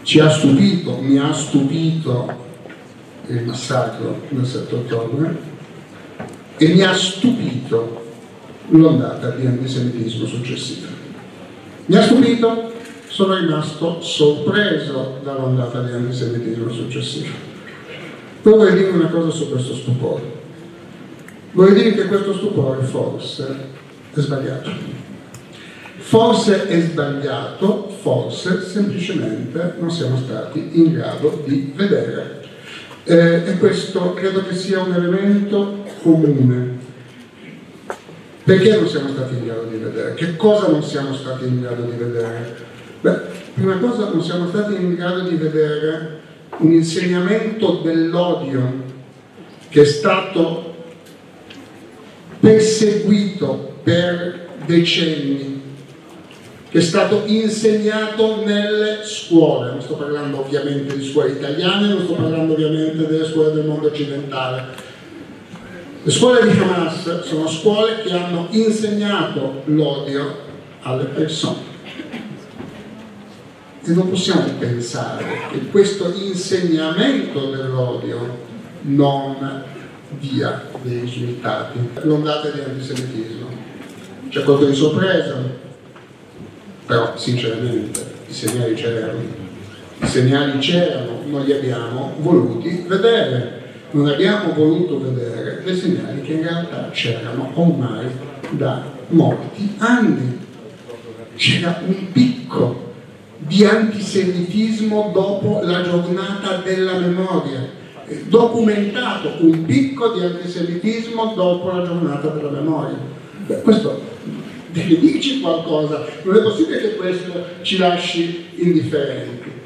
Ci ha stupito, mi ha stupito il massacro del 7 ottobre e mi ha stupito l'ondata di antisemitismo successiva. Mi ha stupito, sono rimasto sorpreso dall'ondata di antisemitismo successiva. Però vorrei dire una cosa su questo stupore. Vorrei dire che questo stupore forse è sbagliato. Forse è sbagliato, forse semplicemente non siamo stati in grado di vedere. E questo credo che sia un elemento comune. Perché non siamo stati in grado di vedere? Che cosa non siamo stati in grado di vedere? Beh, prima cosa non siamo stati in grado di vedere un insegnamento dell'odio che è stato perseguito per decenni, che è stato insegnato nelle scuole. Non sto parlando ovviamente di scuole italiane, non sto parlando ovviamente delle scuole del mondo occidentale. Le scuole di Hamas sono scuole che hanno insegnato l'odio alle persone. E non possiamo pensare che questo insegnamento dell'odio non dia dei risultati. L'ondata di antisemitismo ci ha colto di sorpresa, però sinceramente i segnali c'erano. I segnali c'erano, non li abbiamo voluti vedere. Non abbiamo voluto vedere dei segnali che in realtà c'erano ormai da molti anni. C'era un picco di antisemitismo dopo la giornata della memoria, documentato un picco di antisemitismo dopo la giornata della memoria. Beh, questo deve dirci qualcosa, non è possibile che questo ci lasci indifferenti.